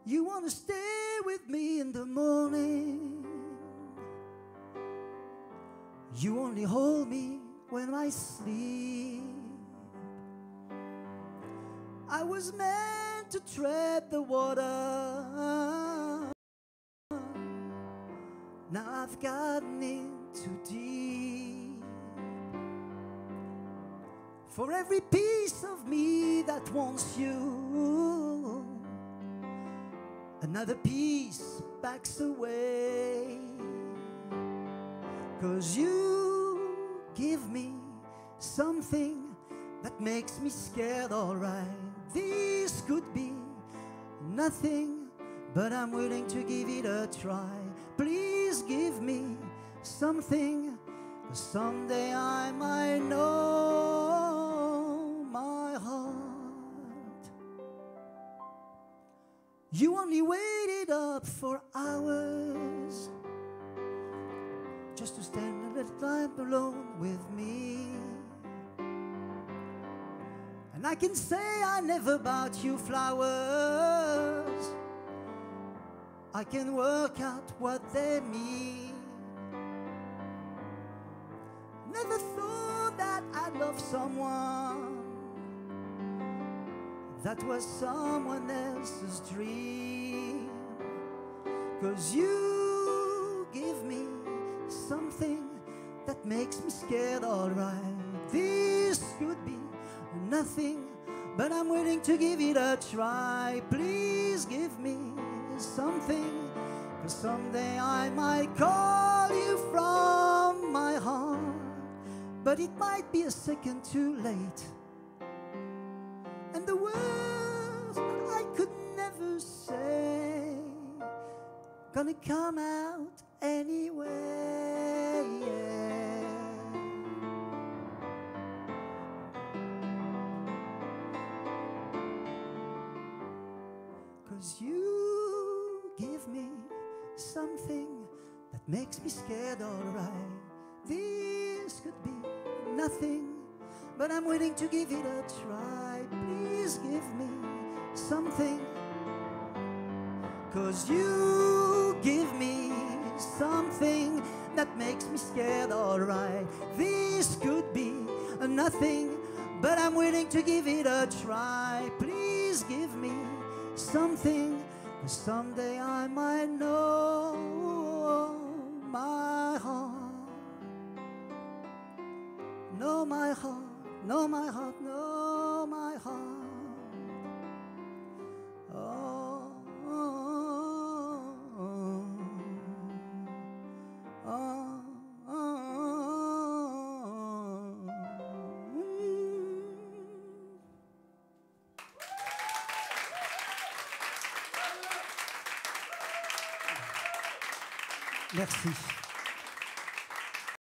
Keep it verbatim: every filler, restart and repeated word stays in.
You wanna stay with me in the morning. You only hold me when I sleep. I was meant to tread the water. Now I've gotten in too deep. For every piece of me that wants you, another piece backs away. 'Cause you give me something that makes me scared, alright. This could be nothing, but I'm willing to give it a try. Please give me something, 'cause someday I might know my heart. You only waited up for hours just to stand a little time alone with me. And I can say I never bought you flowers. I can work out what they mean. Never thought that I'd love someone that was someone else's dream. 'Cause you give me something that makes me scared, alright. This could be nothing, but I'm willing to give it a try. Please give me something, 'cause someday I might call you from my heart. But it might be a second too late, and the words that I could never say gonna come out anyway, yeah. 'Cause you give me something that makes me scared, alright. This could be nothing, but I'm willing to give it a try. Please give me something, 'cause you give me something that makes me scared, alright. This could be nothing, but I'm willing to give it a try. Please give me something, 'cause someday I might know my heart. Know my heart, know my heart, know my heart. Oh, oh, oh, oh, oh, oh. Merci.